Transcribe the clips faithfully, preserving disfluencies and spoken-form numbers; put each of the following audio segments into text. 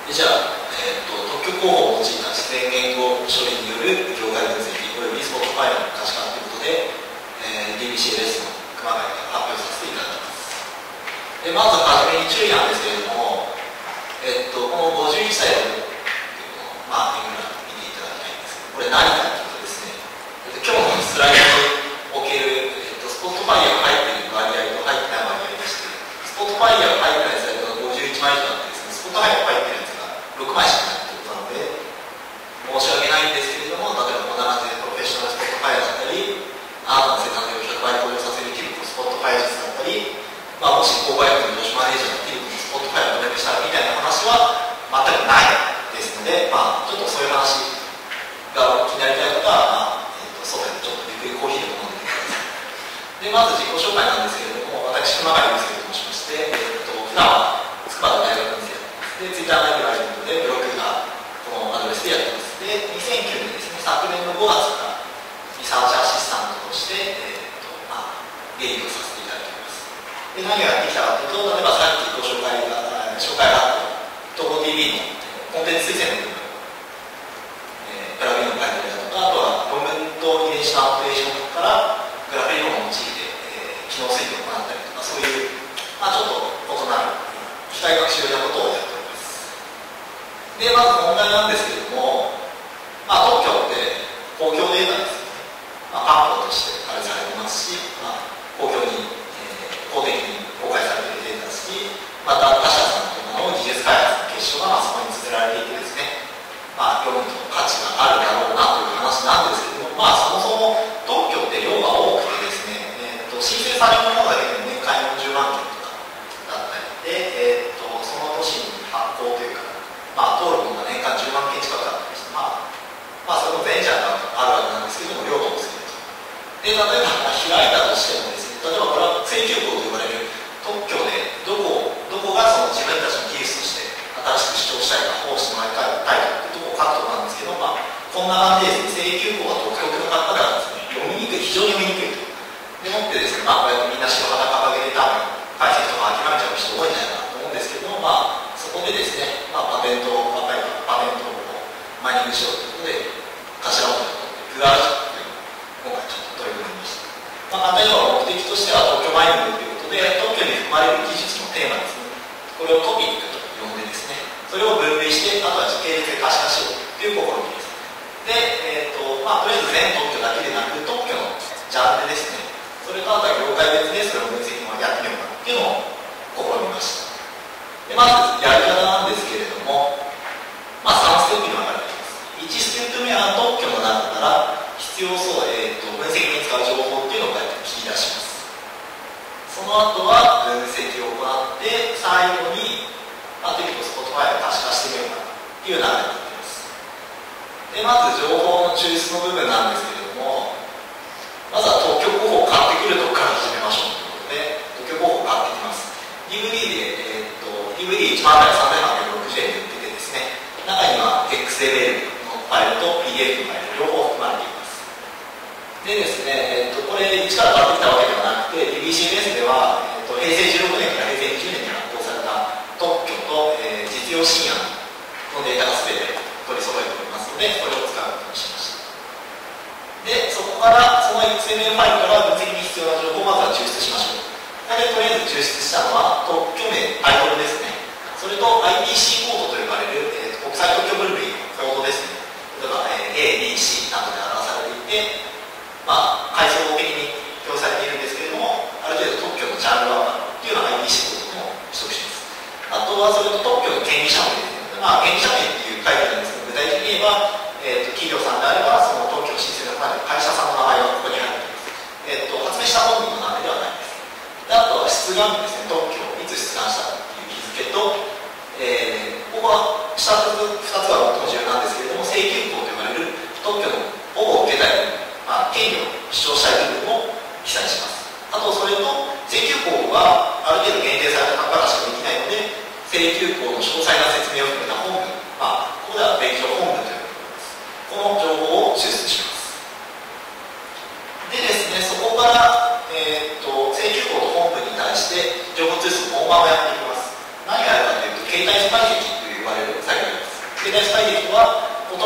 でじゃあ、えー、と特許工法を用いた自然言語処理による業界分析およびスポットファイルの可視化ということで、えー、ディービーシーエルエス の熊谷から発表させていただきます。でまずはじめに注意なんですけれども、えー、とこのごじゅういちだいのまあ、絵柄見ていただきたいんですけど、これ何かというとですね、えっと、今日のスライドにおける、えっと、スポットファイヤーが入っている割合と入ってない割合でして、スポットファイヤーが入ってないスライドがごじゅういちまい以上あってですね、スポットファイヤーが入っているやつがろくまいしかないということなので、申し訳ないんですけれども、例えばこんな感じでプロフェッショナルスポットファイヤーだったり、アートの生産性をひゃくばい向上させるティルコスポットファイヤー術だったり、まあ、もし購買力の上司マネージャーのティルコスポットファイヤーをどれくしたらみたいな話は全くないですので、まあ、ちょっとそういう話が気になりたい方は、まあえー、と外でちょっとゆっくりコーヒーでも飲んでみてください。でまず自己紹介なんですけれども、私熊谷祐介と申しまして、えー、と普段は筑波大学院生でツイッターライブライブでブログがこのアドレスでやってます。でにせんきゅうねんですね、昨年のごがつからリサーチアシスタントとして、えーとまあ、出入りをさせていただいております。で何をやってきたかというと、例えばさっきご紹介が紹介があった東宝 ティーブイ のコンテンツ推薦の部分、えー、プラグインを書いたりだとか、あとは論文と遺伝子のアンプレーションからグラフィックを用いて、えー、機能推薦を行ったりとか、そういう、まあ、ちょっと異なる機械学習的なことをやっております。でまず問題なんですけれども、まあ、特許って公共データですよね。まあ、パンフとして開示されてますし、まあ、公共に、えー、公的に公開されているデータですし、また他社さんとかの技術開発の結晶がまあそこに綴られていてですね、まあ、読むと価値があるだろうなという話なんですけども、まあ、そもそも特許って量が多くてですね、えー、と申請されるものだけで年間よんじゅうまんけんとかだったりで、えー、とその年に発行というか、まあ、通るものが年間じゅうまんけん近くあったりして、まあ、まあ、それも全社があるわけなんですけども、量が多すぎると。で、例えば開いたとしてもですね、例えばこれは請求項と呼ばれる特許でどこどこがその自分たちの技術として新しく主張したいか、保護してもらいたいかというところを書くところなんですけど、まあ、こんな感じですね、請求項が独特の方からですね、読みにくい、非常に読みにくいと。でもってですね、まあ、こうやってみんな白旗掲げて多分、解析とか諦めちゃう人多いんじゃないかなと思うんですけども、まあ、そこでですね、まあ、パテントを、パテントをマイニングしようということで、頭文字を取って、プラージュという今回ちょっと取り組みました。まあ、簡単に言えば目的としては特許マイニングということで、特許に含まれる技術のテーマですね、これをトピックと呼んでですね、それを分類して、あとは時系列で可視化しようという試みです。で、えーとまあ、とりあえず全特許だけでなく、特許のジャンルですね、それとあとは業界別でそれを分析もやってみようかっていうのを試みました。でまずやり方なんですけれども、まあ、さんステップに分かれています。いちステップ目は特許の中から必要そう、えーと分析に使う情報っていうのをこうやって切り出します。その後は分析を行って最後に、まあ、テキストスポットファイルを可視化してみようかという流れになっています。でまず情報の抽出の部分なんですけれども、まずは特許候補を買ってくるところから始めましょうということで、特許候補を買ってきます。 ディーブイディー で、えー、と ディーブイディーいち 万台さんぜんはっぴゃくろくじゅうえんで売っててですね、中には エックスエムエル のファイルと ピーディーエフ のファイル両方含まれています。でですね、えー、とこれ一から買ってきたわけではなくて、 ディービーシーエルエス では、えー、と平成じゅうろくねんから平成にじゅうねんに発行された特許と、えー、実用新案のデータが全て取り揃えておりますので、これを使うことにしました。でそこからその エックスエムエル ファイルから分析に必要な情報をまずは抽出しましょう。ここでとりあえず抽出したのは特許名、タイトルですね、それと アイピーシー コードと呼ばれる、えー、国際特許分類のコードですね。例えば、えー、エービーシー などで表されていて、まあ、階層的に表示されているんですけれども、ある程度特許のジャンルは分かるというのは アイピーシー コードも取得します。あとはそれと特許の権利者名ですね。まあ、権利者名っていう書いてあるんですけど、具体的に言えば、えー、と企業さんであればその特許の申請が行われる会社さんの名前がここに入っています。えー、と発明した本人の名前ではないです。であとは出願日ですね、特許をいつ出願したかという日付と、えー、ここは下ふたつは最も重要なんですけれども、請求項と呼ばれる特許の保護を受けたい、まあ、権利を主張したい部分を記載します。あとそれと請求項はある程度限定された方からしかできないので、請求項の詳細な説明を含めた本文、まあ、ここでは勉強本文というこの情報を抽出します。でですね、そこから、えー、と請求項と本文に対して情報抽出の本番をやっていきます。何をやるかというと、形態解析と呼ばれる作業を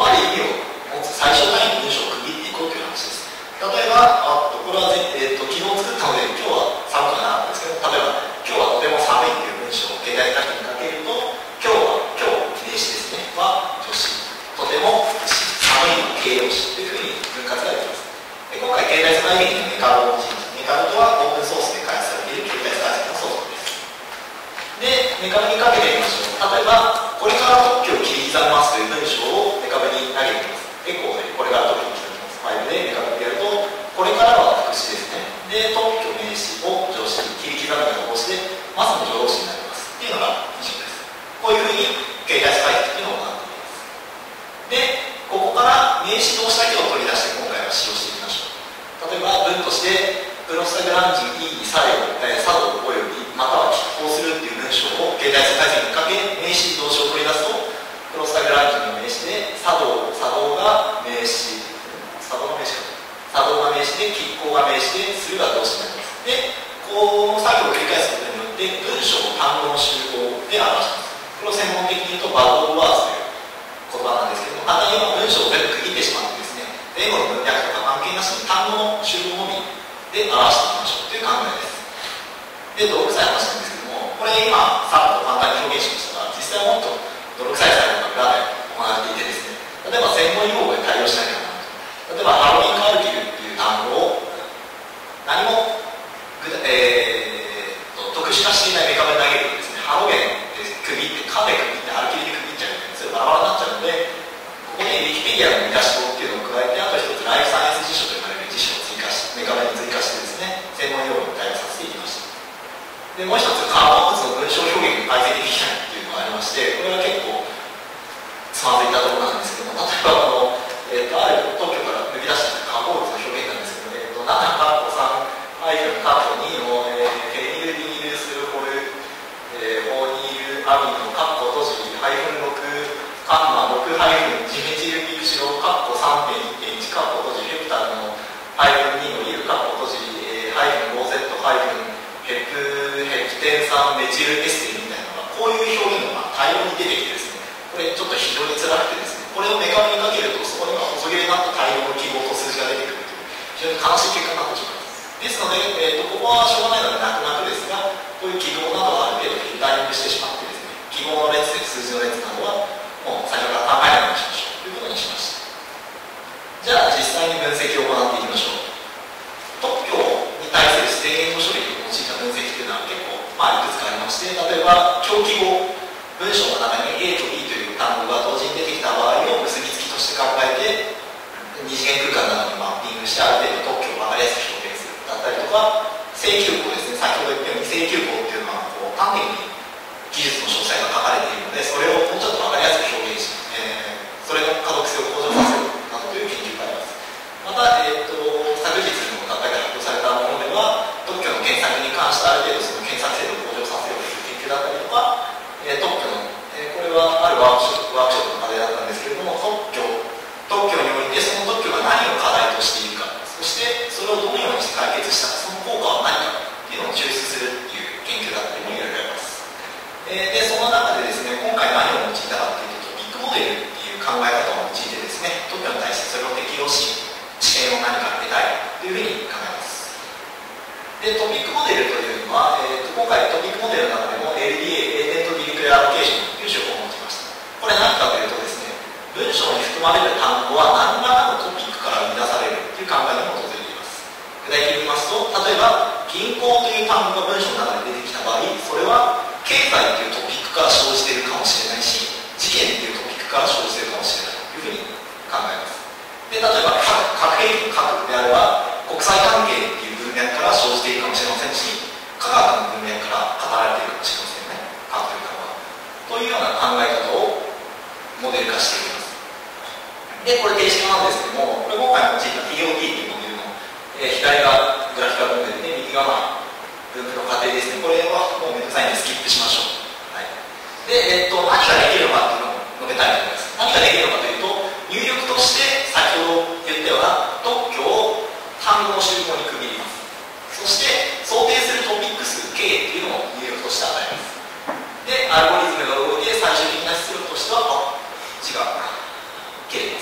葉で意味を持つ最小単位の文章を区切っていこうという話です。例えば、あこれは、えー、と昨日作ったので今日は寒くなかったんですけど、例えば今日はとても寒いという文章を携帯書きにかけると、今日は今日名詞ですねは助詞、とても寒いの形容詞というふうに分割ができます。で今回携帯世界的にメカルを用いたメカルとはオープンソースで開発されている携帯世界的なソフトです。でメカルにかけてみましょう。例えばこれから特許を切り刻みますという文章をメカブに投げてみます。エコーでこれから特許を切り刻みますファイルでメカブでやると、これからは副詞ですね。で特許名詞を助詞に切り刻むが動詞でまさに助動詞になりますっていうのが基準です。こういうふうに携帯世界的に行っています。でここから名詞動詞だけを取り出して今回は使用していきましょう。例えば文としてプロスタグランジン E 作用、えー、作動およびまたは拮抗するっていう文章を携帯世界線にかけ名詞動詞を取り出すと、プロスタグランジンの名詞で作動作動が名詞作動が名詞か作動が名詞で拮抗が名詞でするが動詞になります。でこの作業を繰り返すことによって文章を単語の集合で表します。これを専門的に言うとバッドワーズという言葉なんですけども、簡単に言えば文章を全部区切ってしまってですね、英語の文脈とか関係なしに単語の集合のみで表していきましょうという考えです。で泥臭い話なんですけども、これ今さっと簡単に表現しましたが、実際はもっと泥臭い作業が裏で行われていてですね、例えば専門用語で対応しなきゃならないと。例えばハロウィンカルキルっていう単語を何もえー、と特殊化していないメカブに投げるとですね、ハロゲンで区切ってカフェ区切ってアルキルで区切っちゃうので、それバラバラになっちゃうので、ここにウィキペディアの見出し語っていうのを加えて、あと一つライフサイエンス辞書と呼ばれる辞書を追加しメカブに追加してですね、専門用語に対応させていきました。でもう一つカーボン物の文章表現が改正できないっていうのがありまして、これは結構つまずいたところなんですけども、例えばこの、えー、とある特許から抜き出してきたカーボン物の表現なんですけど、えー、とななカッコさんハイフンカッコにの、えー、フェニルディニルスルホル、えー、ホーニールアミノカッコ閉じハイフンろくカンマろくハイフンジメチルピクシロカッコ さんてんいってんいち カッコ閉じヘプタルのハイフンにのイルカッコ閉じ、えー、ハイフン ごゼット ハイフンヘプヘプテン酸メチルエステルみたいなのがこういう表現が大量に出てきてですね、これちょっと非常に辛くてですね、これをメカブにかけるとそこには細切れになった大量の記号と数字が出てくるという非常に悲しい結果になってしまいます。ですので、えー、とここはしょうがないので泣く泣くですが、こういう記号などはある程度フィルタリングしてしまってですね、記号の列で数字の列などはもう先ほどから考えないようにしましょうということにしました。じゃあ実際に分析を行っていきましょう。特許に対する自然言語処理を用いた分析というのは結構、まあ、いくつかありまして、例えば狂気語、文章の中に A と B という単語が同時に出てきた場合を結びつきとして考えて二次元空間などにマッピングしてある程度特許を分かりやすく表現するだったりとか、請求項ですね、先ほど言ったように請求項っていうのはこう端的に技術の詳細が書かれているので、それをもうちょっと分かりやすく表現し、えー、それの可読性を向上させるなどという研究があります。また、えー、と昨日の学会で発表されたものでは、特許の検索に関してある程度その検索精度を向上させようという研究だったりとか、えー、特許の、えー、これはあるワークショップワークショップの課題だったんですけれども、特許特許においてその特許が何を課題としているか、そしてそれをどのようにして解決したか、その効果は何かっていうのを抽出するっていう研究だったりもいろいろあります。えー、でその中でですね、今回何を用いたかというと、ビッグモデルっていう考え方を用いてですね、特許に対してそれを適用し知見を何か得たいというふうに考えます。でトピックモデルというのは、えー、と今回トピックモデルの中でも エルディーエー レーテントディリクレアロケーションという手法を持ちました。これ何かというとですね、文章に含まれる単語は何らかのトピックから生み出されるという考えに基づいています。具体的に言いますと、例えば銀行という単語が文章の中で出てきた場合、それは経済というトピックから生じているかもしれないし、事件というトピックから生じているかもしれないというふうに考えます。で例えば核兵器核であれば国際関係っていう文脈から生じているかもしれませんし、科学の文脈から語られているかもしれませんね、核という単語は。というような考え方をモデル化していきます。でこれ形式なんですけども、これ今回用いた ティーオーティー というモデルの、えー、左がグラフィカルモデルで右がまあ分布の過程ですね。これはもうめんどくさいのでスキップしましょう。はい、で、えー、っと何ができるのかっていうのを述べたいと思います。何ができるのかというと、入力として先ほど言ったような特許を単語の集合に区切ります。そして想定するトピック数 K っていうのを入力として与えます。でアルゴリズムが動いて最終的な出力としては、あ違う K です。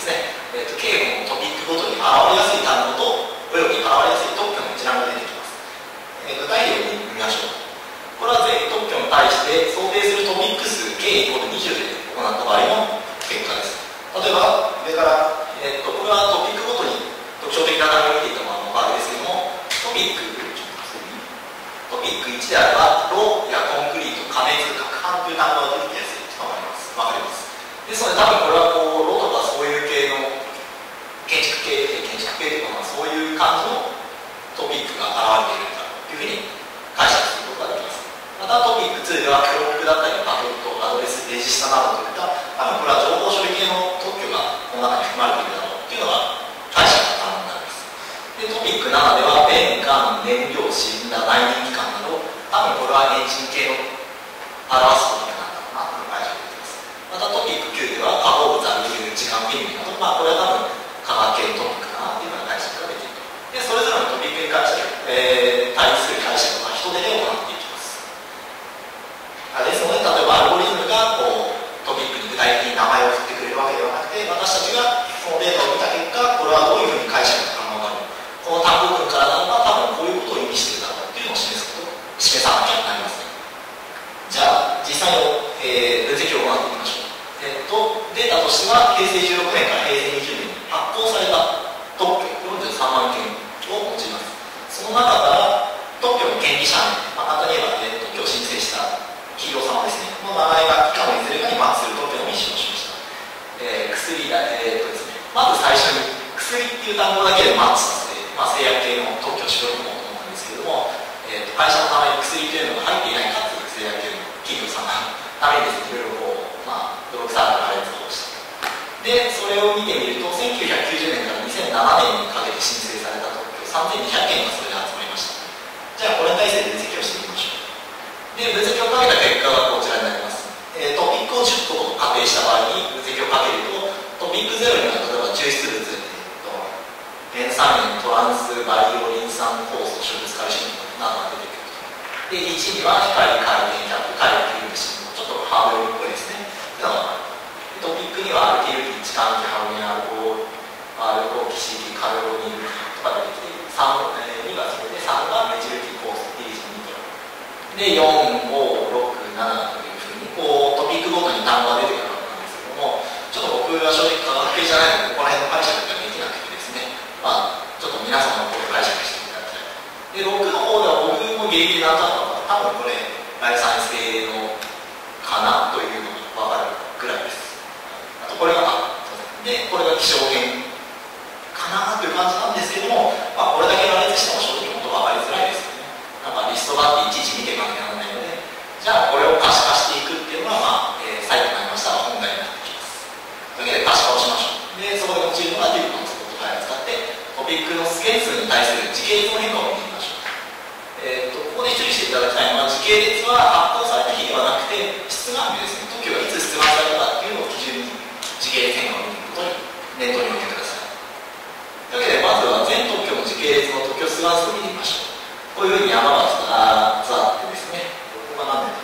なった場合の結果です。例えば上から、えー、っとこれはトピックごとに特徴的な単語を見ていったものの場合ですけども、トピックトピックいちであればロやコンクリート、加熱、攪拌という単語が出てきやすいというのがあります。わかります。ですので多分これはこうロとかそういう系の建築系建築系とか、まあ、そういう感じのトピックが現れているんだというふうに解釈することができます。またトピックツーではクロックだったりパケット、アドレス、レジスタなどといった多分これは情報処理系の特許がこの中に含まれているだろうというのが解釈が可能になります。でトピックななでは弁、管、燃料、死んだ、内燃機関など多分これはエンジン系の表すトピックなんだろうなという解釈できます。またトピックきゅうでは化合物、アルミニウム、時間フィルムなど、まあ、これは多分化学系のトピックかなというような解釈ができると。でそれぞれのトピックに関して、えー、対する解釈は人手で行っていきます。ですので例えばアルゴリズムがこうトピックに具体的に名前を振ってくれるわけではなくて、私たちがそのデータを見た結果これはどういうふうに解釈が可能なのか、この単語群からなのか多分こういうことを意味しているだろうというのを示すこと示さなきゃなりません。じゃあ実際の、えー、分析を行っていきましょう。えー、とデータとしては平成じゅうろくねんから平成にじゅうねんに発行された特許よんじゅうさんまんけんを用います。その中から特許の権利者名、まあ、簡単に言えば、ね、特許を申請した企業様ですねの名前が期間のいずれかにマッチする特許のみ使用しました。えー、薬だ、えーとですね、まず最初に薬っていう単語だけでマッチさせて、まあ、製薬系の特許を取得もと思うんですけれども、えー、と会社の名前に薬というのが入っていないかつ製薬系の企業さんがためにですね、いろいろこう、まあ、泥臭く破裂をした。で、それを見てみると、せんきゅうひゃくきゅうじゅうねんからにせんななねんにかけて申請された特許さんぜんにひゃくけんがそれで集まりました。じゃあ、これに対して分析をしていきましょう。で、分析をかけた結果がこちらになります。えー、トピックをじゅっこと仮定した場合に分析をかけると、トピックゼロには例えば抽出物、えー、塩酸塩、トランス、バイオ、リン酸、酵素、植物カルシウムなどが出てくると。で、いちには光、回転、キャップ、回転、フィルム、シンちょっとハードルっぽいですね。というのがトピックにはアルティル基、置換基、ハロゲン、アルコール、アルコール基、基、カロニルとか出てきて、さん、えー、にがそれでさんがメチル基、酵素、ディリジン、ニトロ。で、よん、ご、ろく、ななというふうにこうトピックごとに単語が出てくるわけなんですけども、ちょっと僕は正直科学系じゃないのでここら辺の解釈ができなくてですね、まあちょっと皆さんの方で解釈していただきたい。で、ろくの方では僕もギリギリなんとなく多分これライフサイエンス系のかなというのが分かるぐらいです。あとこれがで、これが気象圏かなという感じなんですけども、まあ、これだけ羅列しても正直本当分かりづらいですよね。なんかリストがあっていちいち見ていかなきゃならないので、じゃあこれを可視化していくっていうのが、まあえー、最後になりましたら本題になってきます。というわけで可視化をしましょう。で、そこで用いるのがデューコンスポットファイルを使ってトピックのスケー数に対する時系列の変化を見てみましょう。えー、とここで注意していただきたいのは、時系列は発行された日ではなくて出願日ですね、特許がいつ出願されたかっていうのを基準に時系列変化を見ていくことに念頭に置いてください。というわけでまずは全特許の時系列の特許出願数を見てみましょう。こういうふうに山がずらーってですね、ここが何年だ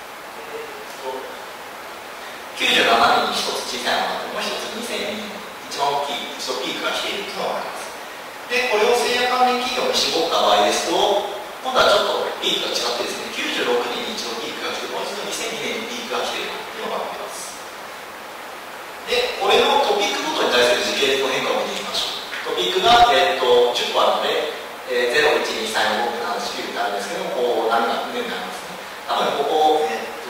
きゅうじゅうななねんにひとつ小さいのがあって、もう一つにせんにねんに一番大きい一度ピークが来ているというのが分かります。で、これを製薬関連企業に絞った場合ですと、今度はちょっとピークが違ってですね、きゅうじゅうろくねんに一度ピークが来て、もう一度にせんにねんにピークが来ているというのが分かります。で、これのトピックごとに対する時系列の変化を見てみましょう。トピックが、えー、とじゅっこあるので、えー、ゼロ、いち、に、さん、ご、なな、はち、きゅうってあるんですけども、こう波が上になりますね。多分ここ、えー、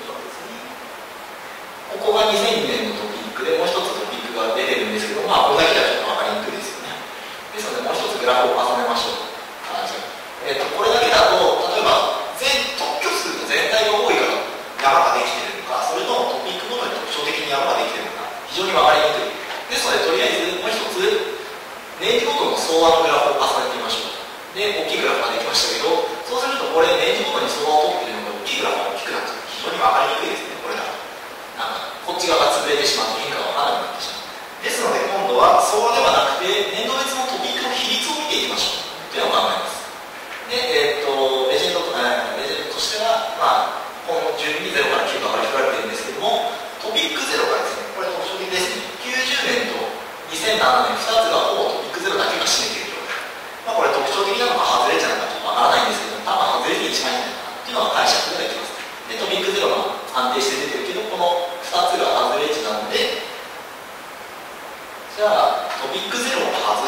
ここがにせんにねんのトピックで、もう一つトピックが出てるんですけど、まあ、これだけではちょっと分かりにくいですよね。ですので、もう一つグラフを重ねましょう。あじゃあえー、とこれだけだと、例えば全特許数の全体が多いから山ができているのか、それともトピックごとに特徴的に山ができているのか、非常に分かりにくい。ですので、とりあえずもう一つ、年次ごとの相和のグラフを重ねてみましょう。で、大きいグラフができましたけど、そうするとこれ、年次ごとに相和を取っているのが大きいグラフが大きくなっちゃう。非常に分かりにくいですね、これだと。なんかこっち側が潰れてしまって変化が分からなくなってしまう。ですので、今度は相和ではなくて、年度別のトピックの比率を見ていきましょうというのを考えます。で、えー、っとレジェンドと、えー、レジェンドとしては、まあ、この順にゼロからきゅうが割り振られているんですけども、トピックゼロがですね、これ特徴的ですね、きゅうじゅうねんとにせんななねんふたつがほぼトピックゼロだけが占めている状態。まあ、これ特徴的なのか外れじゃないかちょっとわからないんですけど、多分外れて一番いいんじゃないかなっていうのが解釈ができます。で、トピックゼロが安定して出てるけど、このふたつが外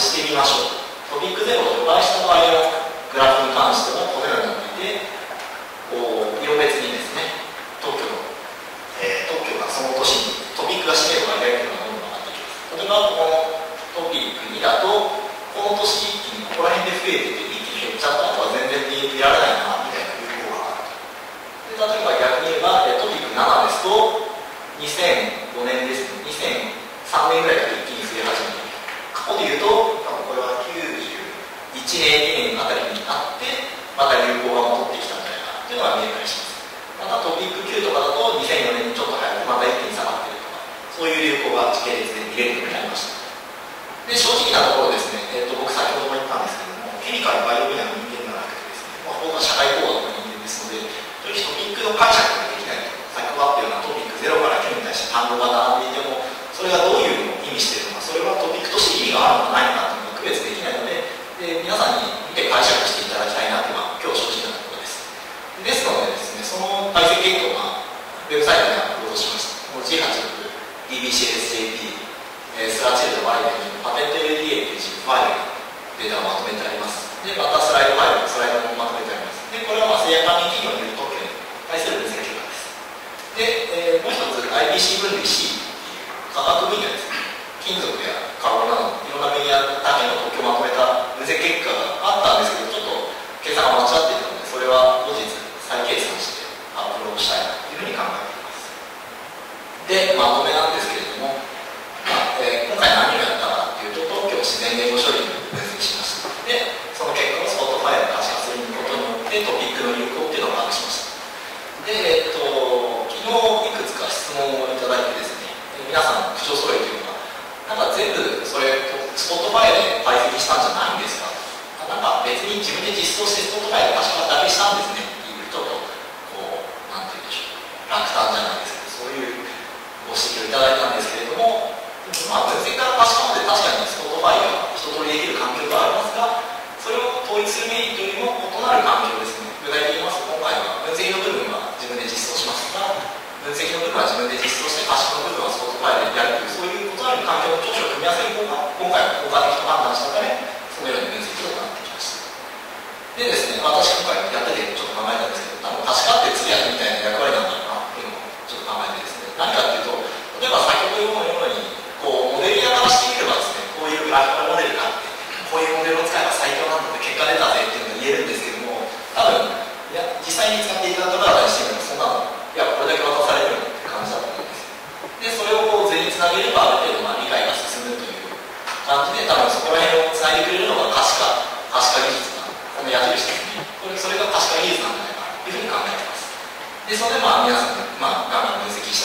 してみましょう。トピックゼロを除外した場合のグラフに関してはこのようになっていて、こう色別にですね、特許の、えー、特許がその年にトピックが占める割合というのがどんどん上がっていきます。例えばこのトピックにだと、この年一気にここら辺で増えてて一気に減っちゃった後は全然見られないなみたいな流行があると。で例えば逆に言えばトピックななですとにせんごねんですね、にせんさんねんぐらいから一気に増え始めて、過去で言うと多分これはきゅうじゅういちねんにねんあたりになってまた流行が戻ってきたんじゃないかなというのが見えたりします。またトピックきゅうとかだとにせんよねんにちょっと早くまた一気に下がっているとか、そういう流行が時系列で見れるようになりました。で正直なところですね、えー、と僕先ほども言ったんですけども、ケミカルバイオ分野の人間ではなくてですね、まあ、僕は社会工学の人間ですので、トピックの解釈ができないと、先ほどあったようなトピックゼロからきゅうに対して単語が並んでいても、それがどういうのを意味しているのか、それはトピックとして意味があるのかないのかというのが区別できないので、で皆さんに見て解釈していただきたいなというのが今日正直なところです。ですのでですね、その解析結果を、まあ、ウェブサイトにアップロードしました。この ジーはちじゅうろくディービーシーエスジェーピーえー、スラチルとバイデンにパテント エルディーエー というファイルデータをまとめてあります。で、またスライドファイル、スライドもまとめてあります。で、これはまあ製薬関連企業による特許に対する分析結果です。で、えー、もう一つ アイビーシー 分類 C という科学分野ですね。金属やカゴなどいろんな分野だけの特許をまとめた分析結果があったんですけど、ちょっと計算が間違っていたので、それは後日再計算してアップロードしたいなというふうに考えています。で、まとめなんですけれども、まあえー、今回何をやったかというと、特許を自然言語処理に分析しました。で、その結果をスポットファイルに可視化することによってトピックの流行っていうのを把握しました。で、えっと、昨日いくつか質問をいただいてですね、皆さんの口を揃えているのは、なんか全部それスポットファイルで解析したんじゃないんですか、なんか別に自分で実装してスポットファイルで可視化だけしたんですねっていうちょっとこう、なんて言うんでしょう、落胆じゃないですけど、そういうご指摘をいただいたんですけれども、まあ、分析から可視化まで確かにスポットファイルが一通りできる環境ではありますが、それを統一するメリットよりも異なる環境ですね。具体的に言いますと、今回は分析の部分は自分で実装しますが、分析の部分は自分で実装して可視化の部分はスポットファイルでやるという、そういう異なる環境の長所を組み合わせる方が今回は効果的と判断したため、そのように分析を行ってきました。でですね、私今回やっててちょっと考えたんですけど、多分可視化って通訳みたいな役割なんだろうなっていうのをちょっと考えてですね、何かっていうと、例えば先ほど言うようにこうモデルやからしてみればですね、こういうグラフィカルモデルがあってこういうモデルを使えば最強なんだって結果出たぜっていうのが言えるんですけども、多分いや実際に使っていただく方にしてみればそんなのいやこれだけ渡されるのって感じだと思うんですよ。でそれをこう図につなげればある程度まあ理解が進むという感じで、多分そこら辺をつないでくれるのが可視化可視化技術なこの矢印ですね、これそれが可視化技術なんじゃないかというふうに考えています。でそれでまあ皆さん、まあ、画面分析し